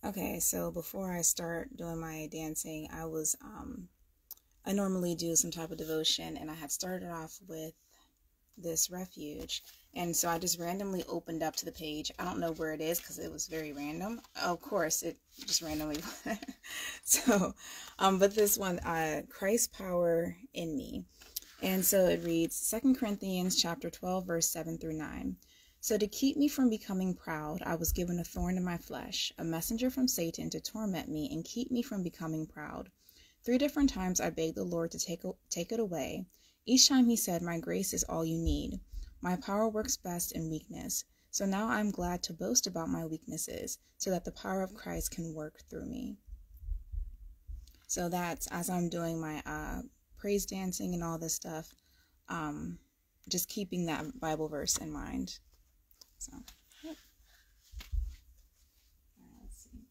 Okay, so before I start doing my dancing, I normally do some type of devotion, and I had started off with this refuge, and so I just randomly opened up to the page. I don't know where it is because it was very random. Of course, it just randomly. So, but this one, Christ's power in me. And so it reads 2 Corinthians chapter 12, verse 7 through 9. So to keep me from becoming proud, I was given a thorn in my flesh, a messenger from Satan to torment me and keep me from becoming proud. 3 different times I begged the Lord to take it away. Each time he said, my grace is all you need. My power works best in weakness. So now I'm glad to boast about my weaknesses so that the power of Christ can work through me. So that's as I'm doing my praise dancing and all this stuff, just keeping that Bible verse in mind. So, yep. All right, let's see.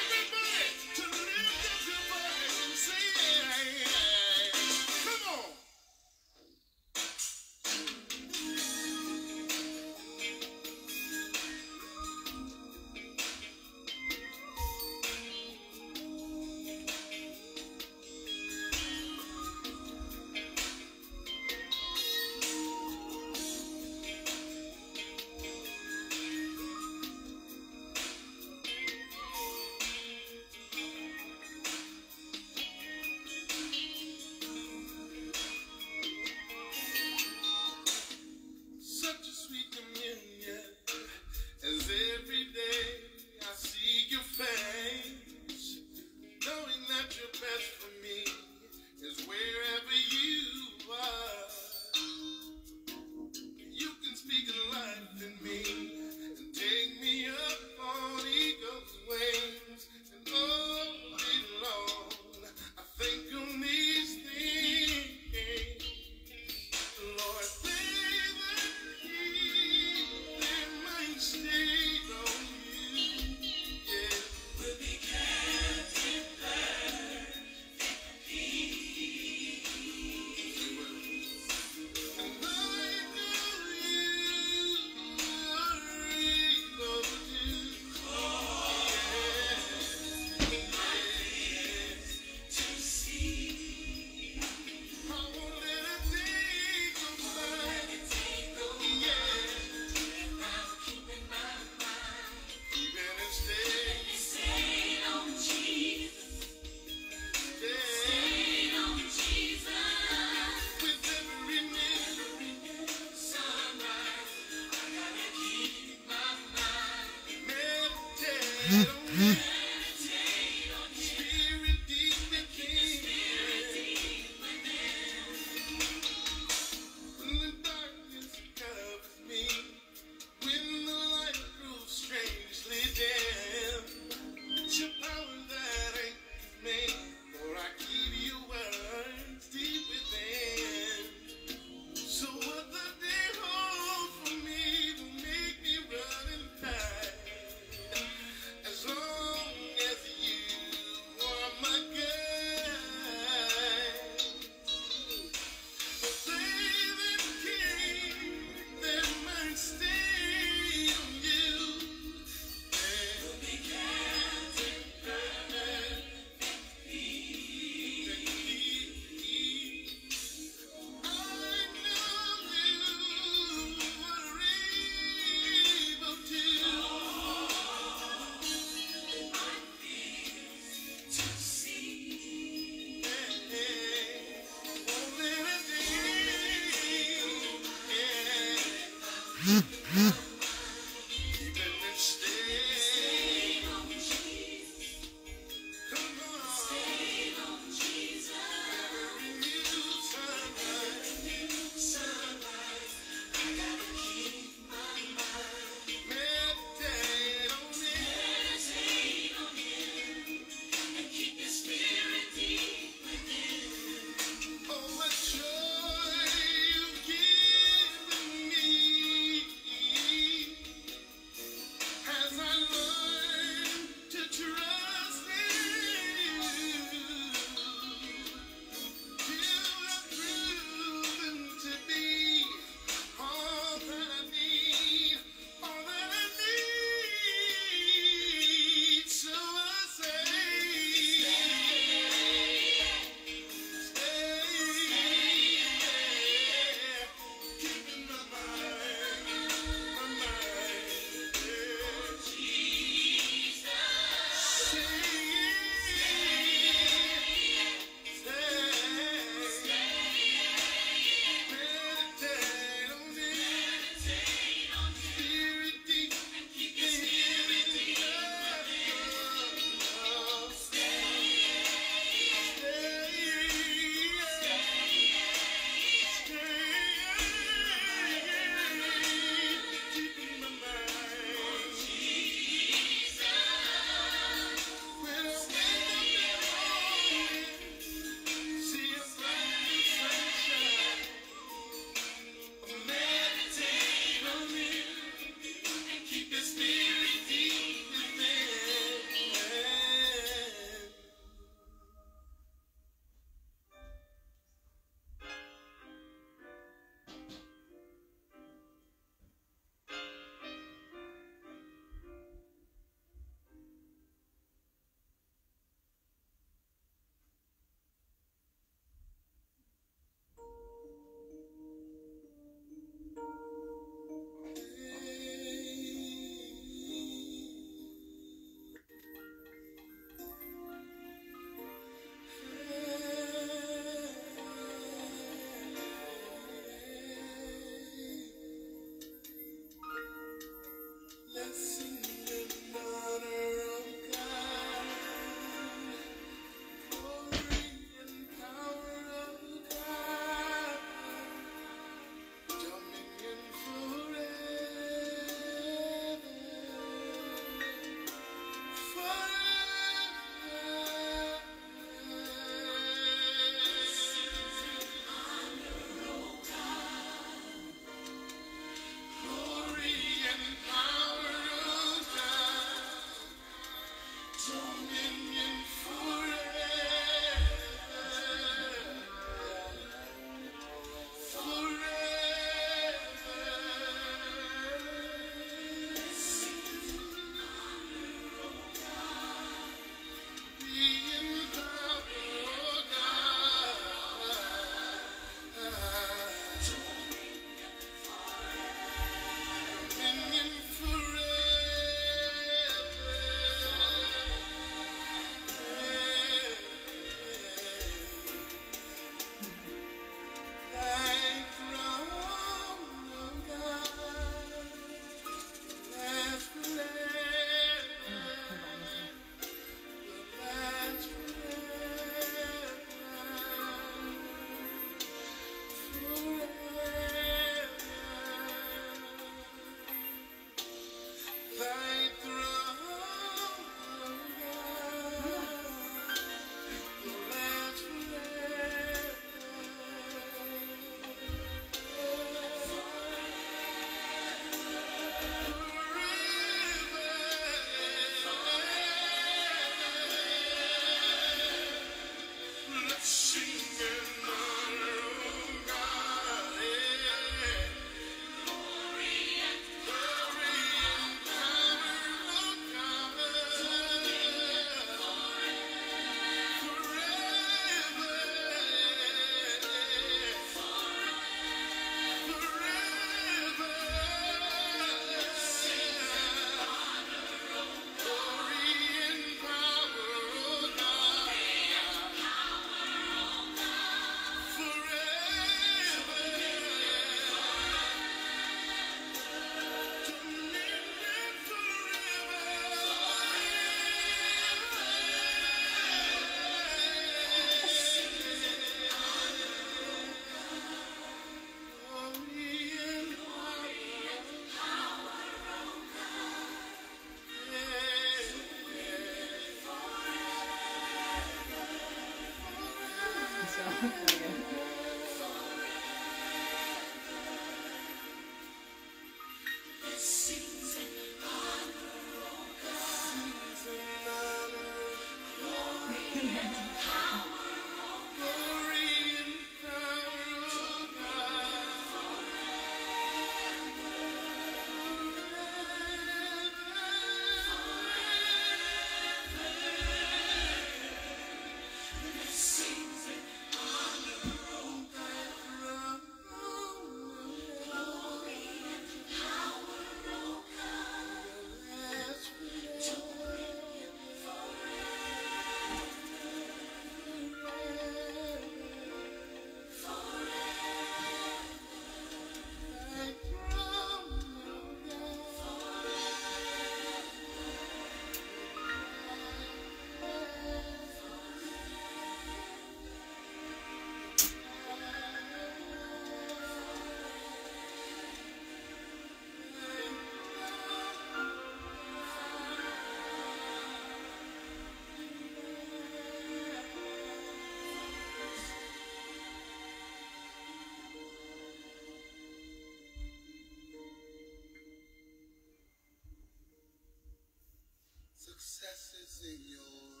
Success is in your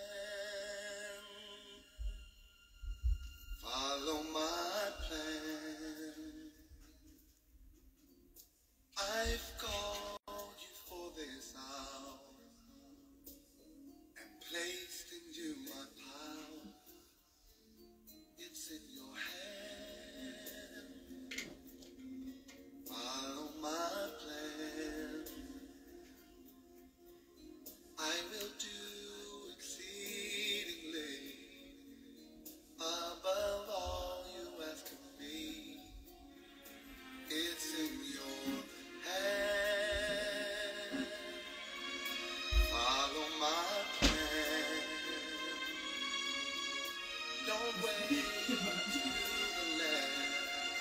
hand. Follow my plan. I've called you for this hour and placed in you my power. It's in your hand. Follow my plan. I will do exceedingly above all you ask of me. It's in your hand. Follow my plan. Don't wait to the left.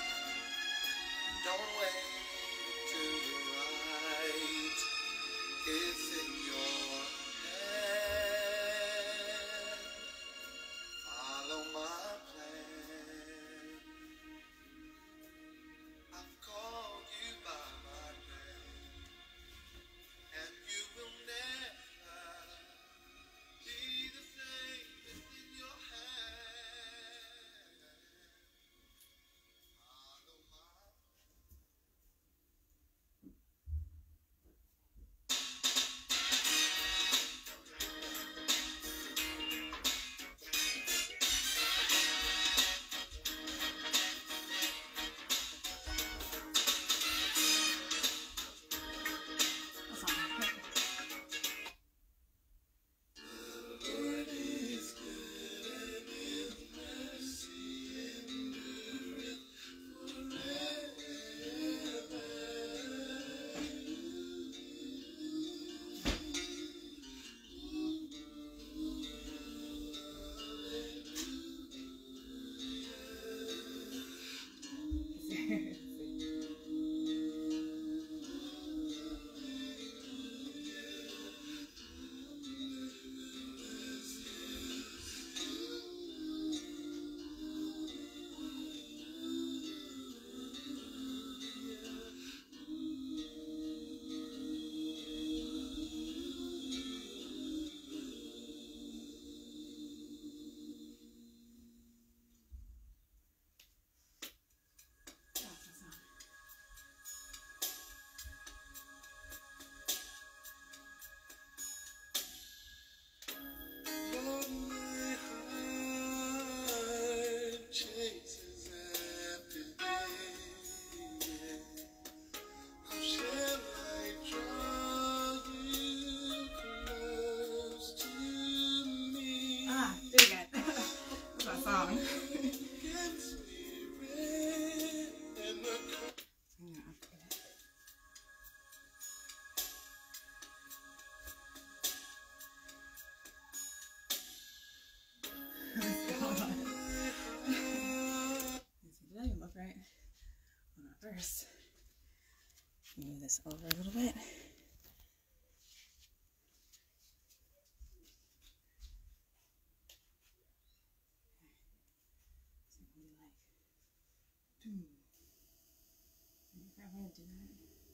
Don't wait to the right. It's in your hand. Follow my plan. I've called you by my name, and you will never be the same. It's in your hand. Follow my First, move this over a little bit. I want to do that.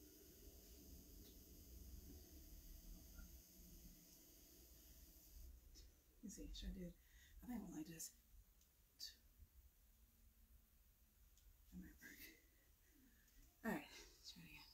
Let's see, should I do? I think I went like this. That might work. All right, let's try it again.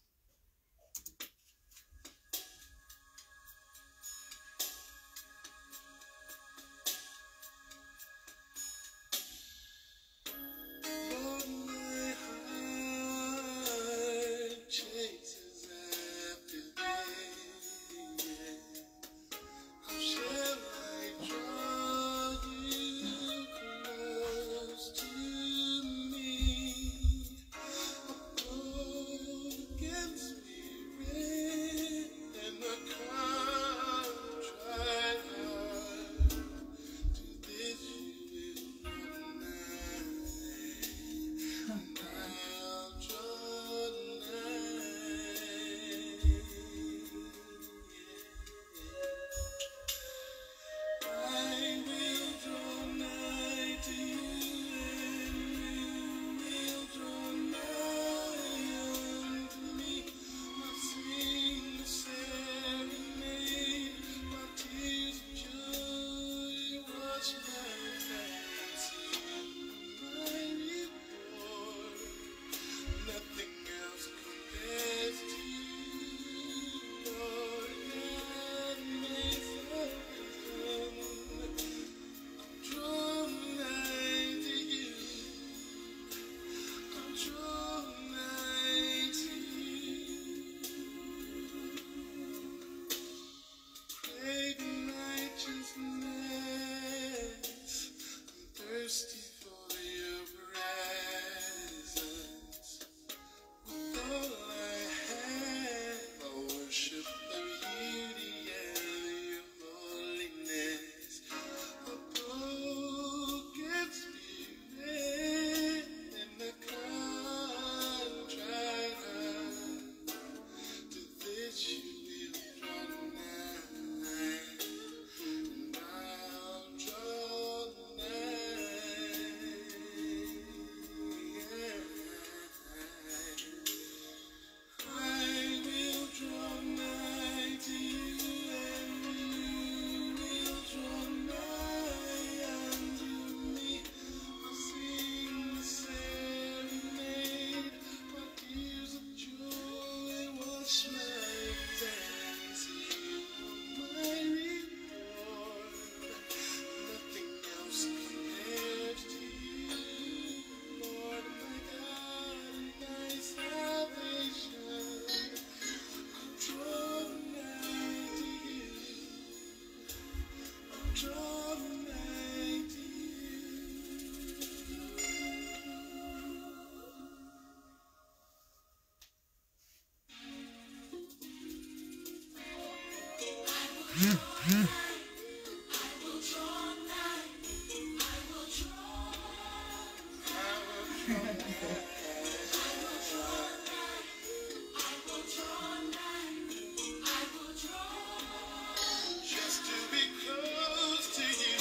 Just to be close to you,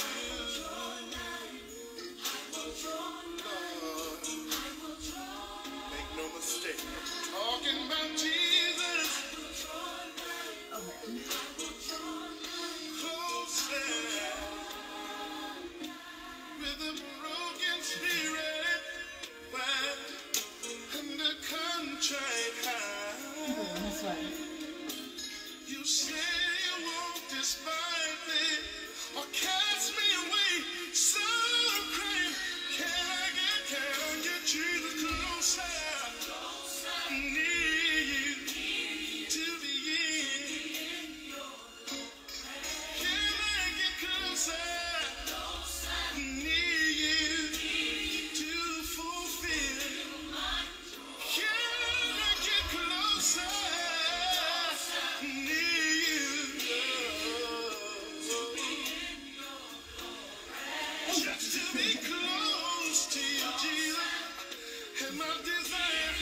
Lord. Make no mistake, talking about Jesus. Closer, with a broken spirit, and a contrite heart. This way. You say you won't despise me or cast me away. So I'm crying, can I get Jesus closer? Need you to be in. Can I get closer? Need you to fulfill. Can I get closer? Just to be close to you, Jesus, and my desire.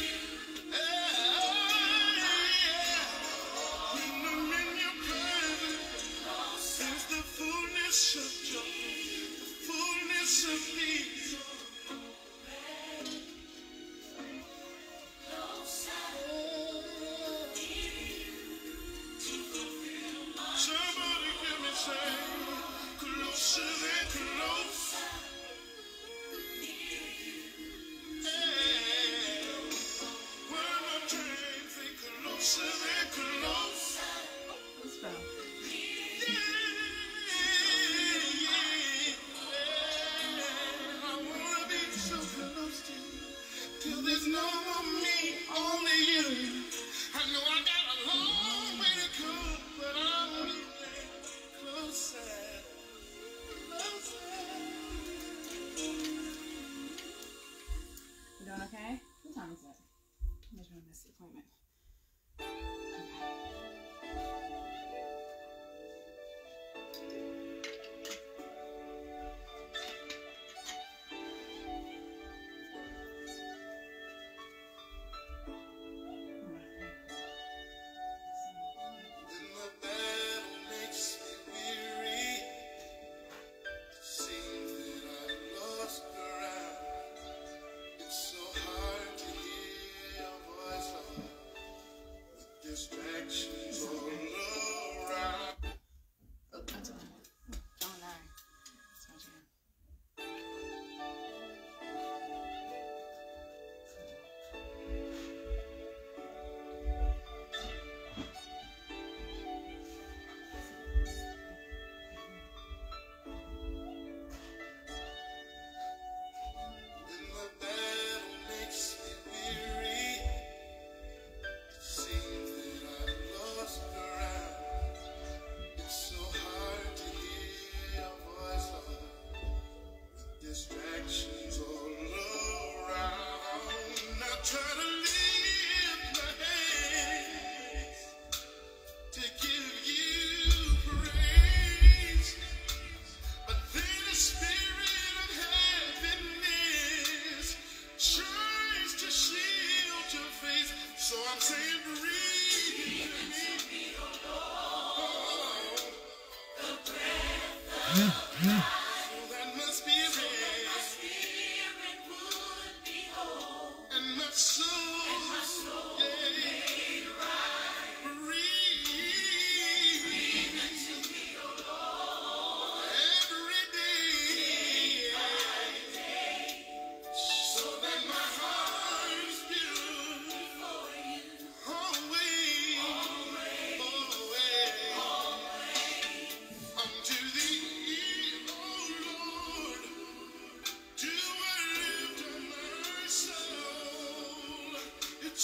When I'm in your presence, there's the fullness of joy, the fullness of peace.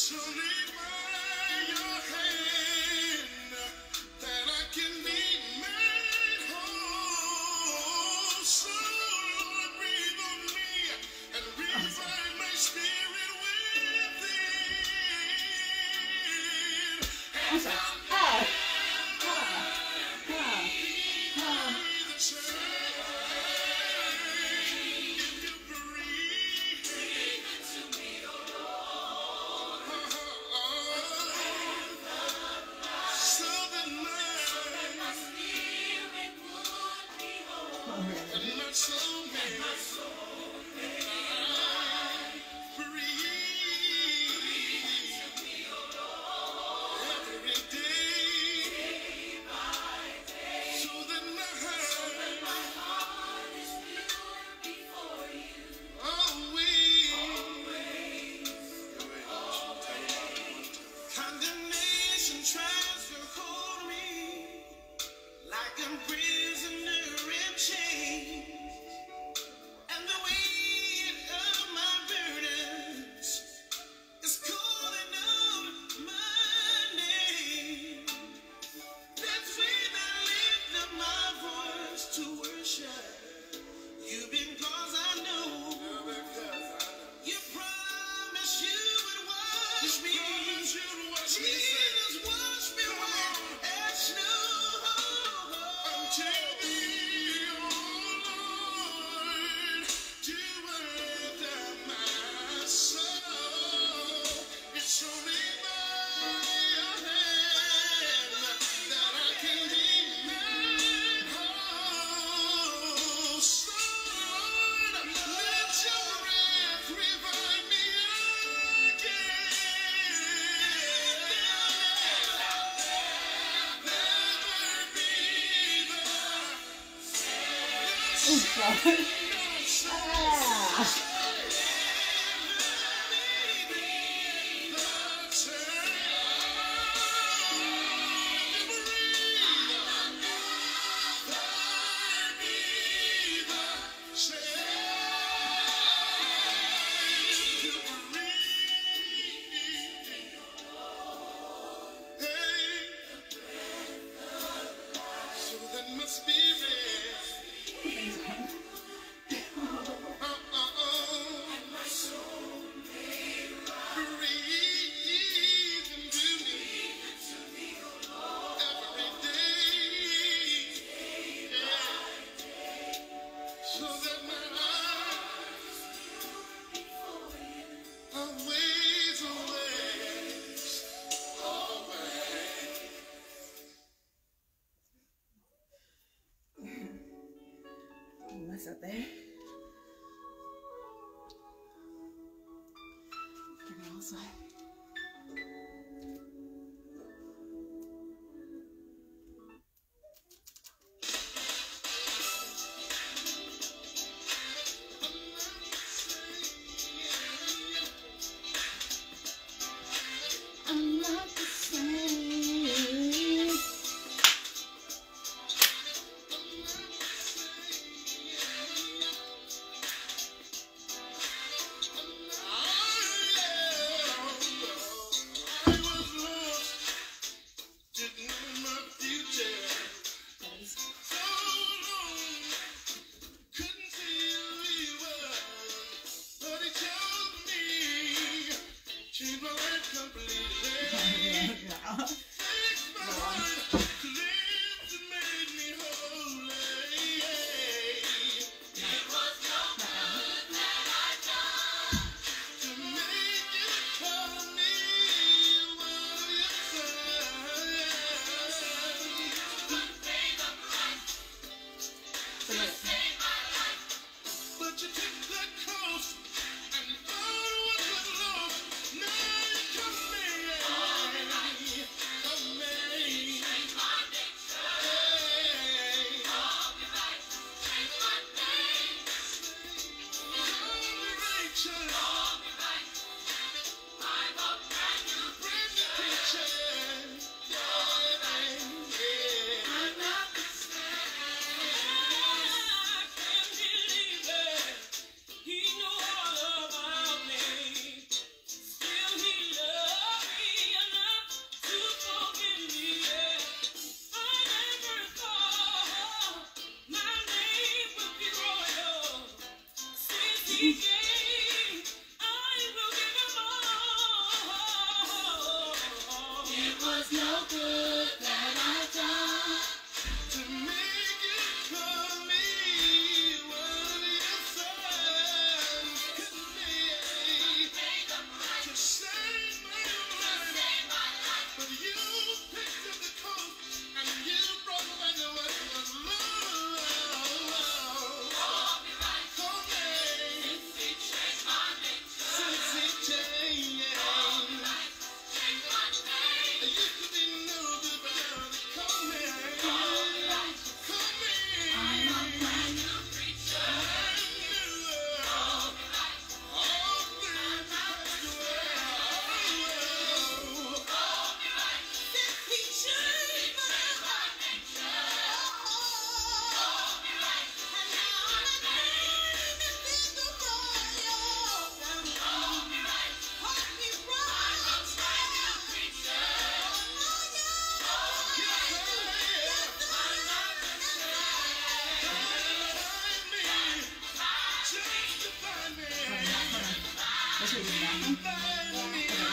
It's only by your hand that I can be made whole. So Lord, breathe on me and revive my spirit within. I'm sorry. Condemnation tries to hold me like a prisoner in chains, and the weight of my burdens is calling out my name. That's when I lift up my voice to worship you, because I know you promised you would wash me. Jesus, wash me white as snow. Until thee, oh Lord, do enter my soul. It's only by your hand that I can be made whole. So Lord, let your breath revive me again. So that must be rest. Breathe into me every day, so that my eyes always, always, always. What's up there? Also. I'm not the same. Change my life completely. But you took that cross and all was lost. Now you come He knew all about me. Still he loves It was no good that I done to make it come me what your son could make to save my life. But you picked up the coat and you brought back what was love. For me, since he changed. I used to be no good, but now they call me. I'm a brand new creature. All things passed away. Since he changed my nature. And now my name is in the royal family. Hold me right. I'm a brand new creature. That's what you're doing.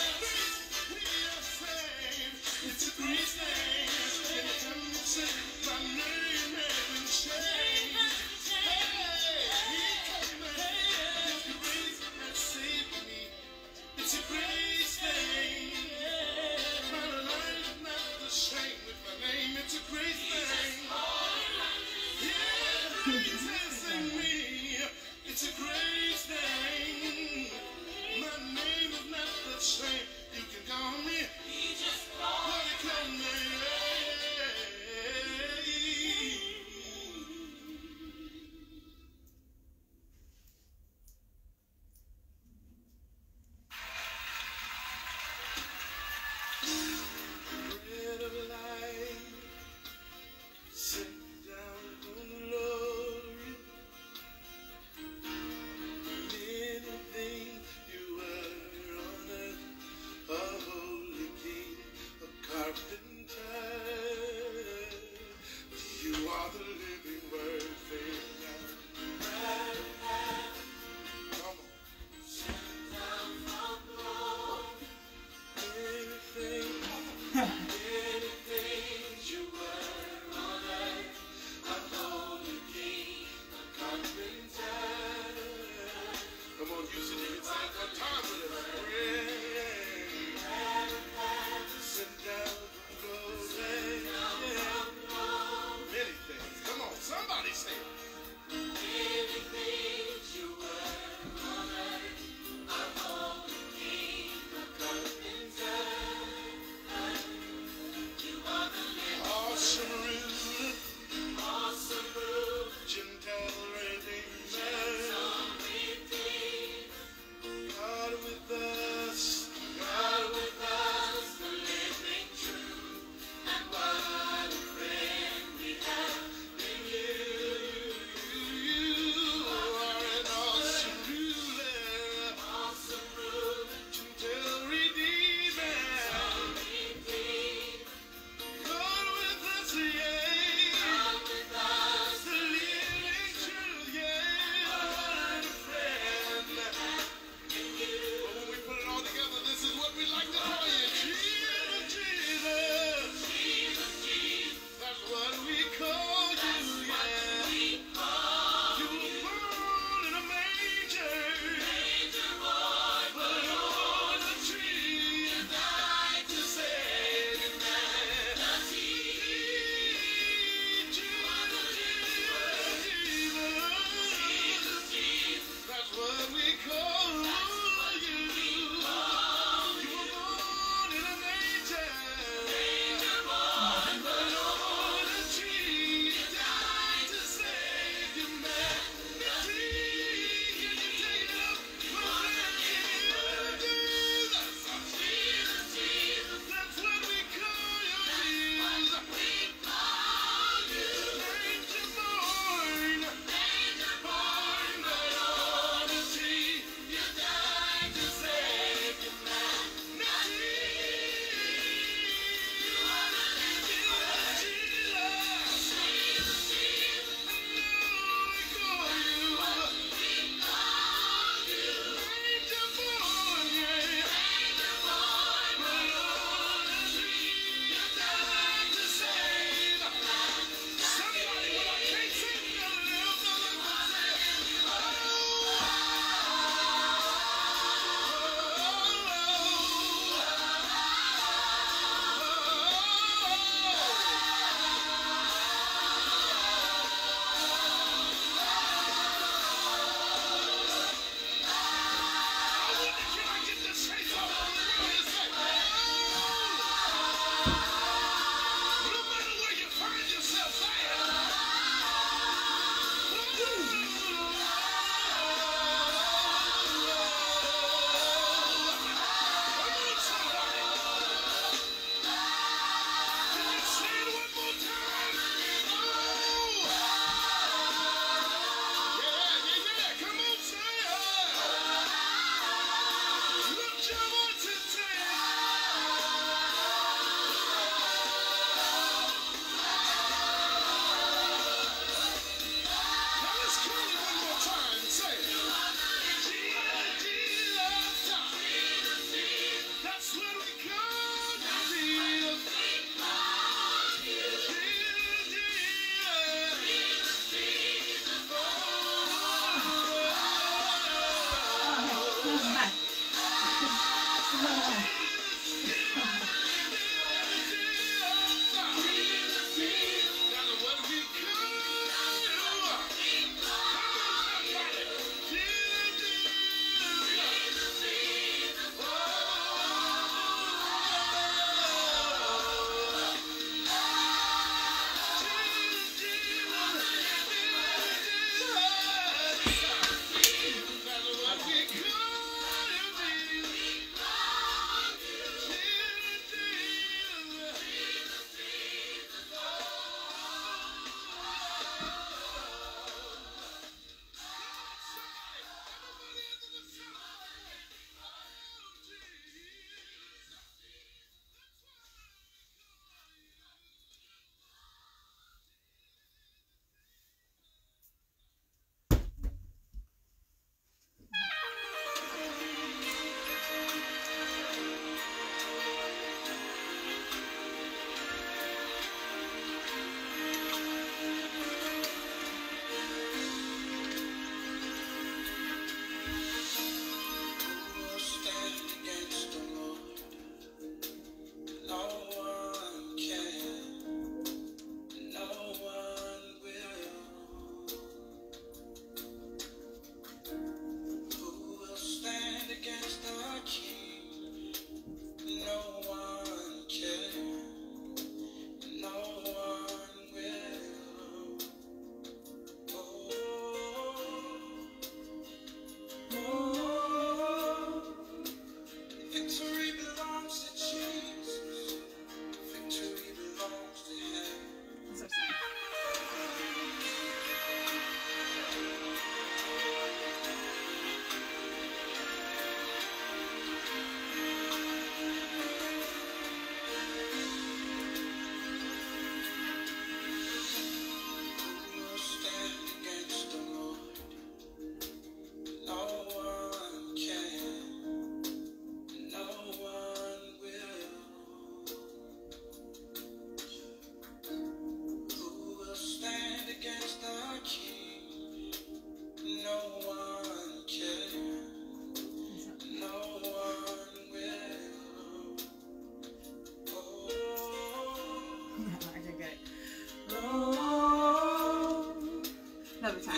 It's a great thing.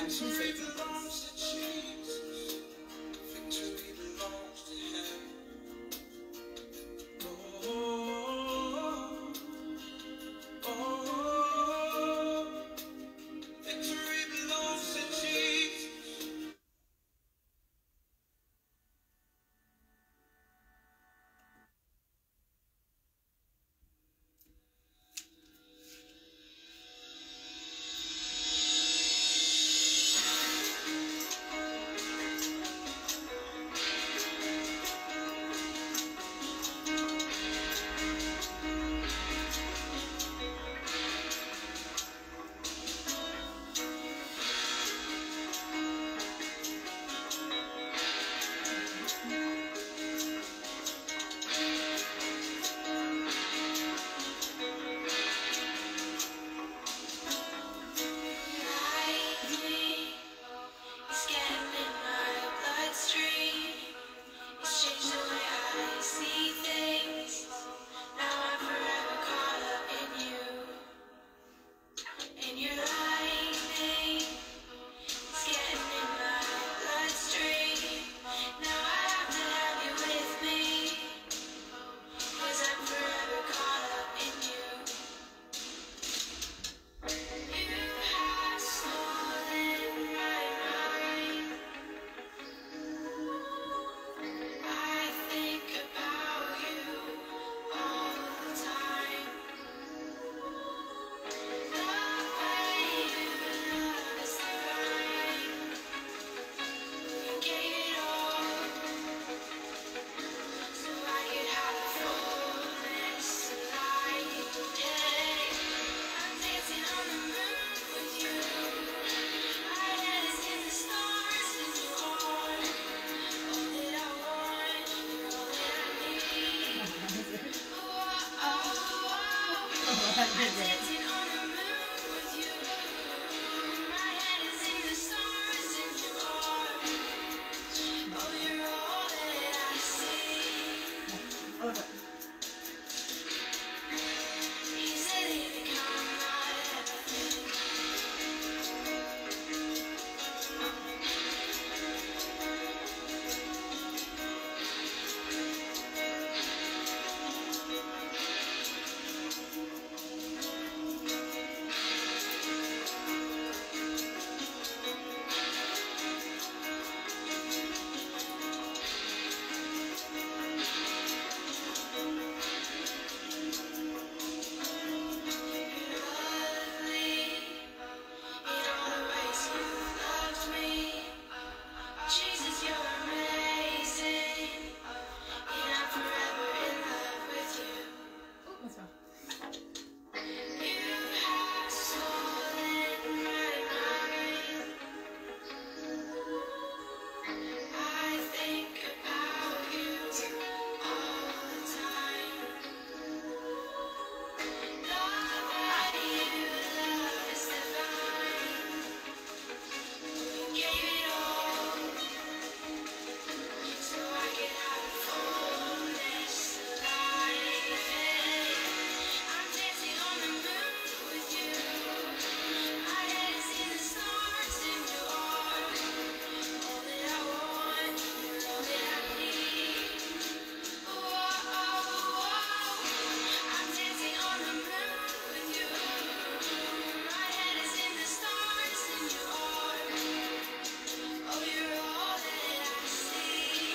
Yeah, she said something. belongs to Jesus. Victory belongs to him. Oh, oh, victory belongs to Jesus. It's getting in my bloodstream. It's changed the way I see things. Now I'm forever caught up in you. And your lightning is getting in my bloodstream. Now I have to have you with me, 'cause I'm forever caught up in you. You have stolen my mind. I think about you all the time. The way you love is divine. You gave it all so I could have the fullness of life. Hey, I'm dancing on the moon with you. My head is in the stars and you are all that I want. You're all that I need. Oh, I'm dancing on the moon with you. My head is in the stars and you are. Oh, you're all that I see. You said you become my everything. Jesus, you're amazing, and I'm forever in love with you. You have stolen my mind. I think about you all the time. The way you love is divine. You gave it all so I could have the fullness of life. I'm dancing on the moon with you. My head is in the stars and you are all that I want. You're all that I need. Oh, I'm dancing on the moon with you. My head is in the stars and you are. Oh, you're all that I see.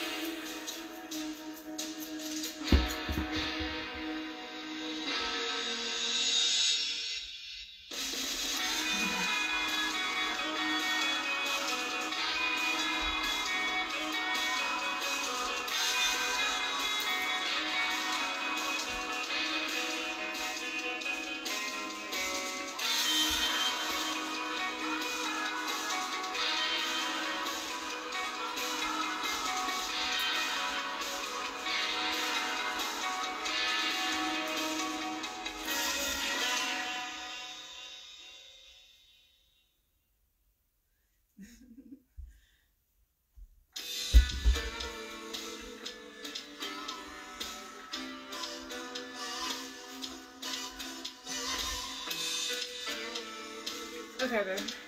Okay, babe.